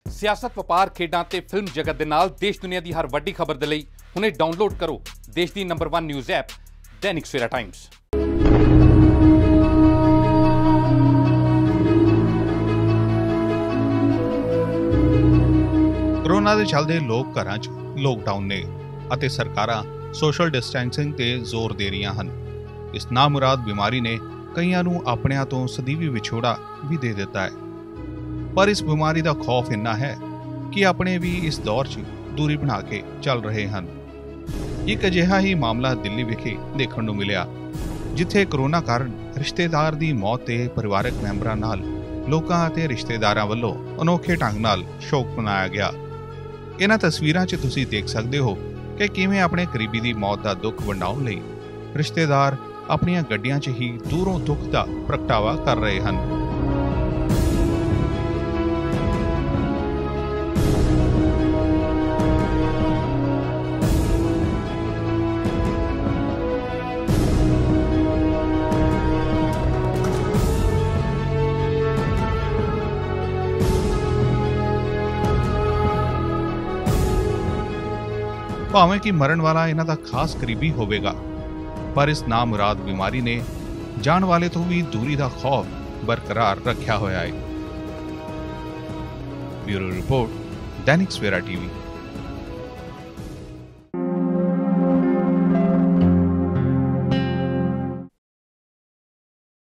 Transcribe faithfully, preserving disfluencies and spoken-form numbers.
सियासत, वपार, खेडां ते फिल्म जगत दे नाल देश दुनिया की हर वड्डी खबर दे लई हुणे डाउनलोड करो देश की number one news app Dainik Savera times. Corona के चलते लोग घरां च लॉकडाउन ने अते सरकारां सोशल डिस्टेंसिंग ते जोर दे रहीआं हन। इस नामुराद बीमारी ने कईयां नूं अपणिआं तों सਦੀवी विछोड़ा भी दे दिता है, पर इस बीमारी का खौफ इन्ना है कि अपने भी इस दौर च दूरी बना के चल रहे हैं। एक अजिहा ही मामला दिल्ली विखे देखण नूं मिलिया, जिथे कोरोना कारण रिश्तेदार की मौत ते परिवारक मैंबरां नाल लोकां अते रिश्तेदारां वल्लों अनोखे ढंग नाल शोक मनाया गया। इन्हां तस्वीरां च तुसीं देख सकदे हो कि किवें अपने करीबी की मौत का दुख वंडाउण लई रिश्तेदार अपणियां गड्डियां च ही दूरों दुख का प्रगटावा कर रहे हैं। भावें कि मरण वाला इन्हां दा खास करीबी होवेगा, पर इस नामुराद बीमारी ने जान वाले तो भी दूरी का खौफ बरकरार रखा होया है। Bureau report, Dainik Savera TV.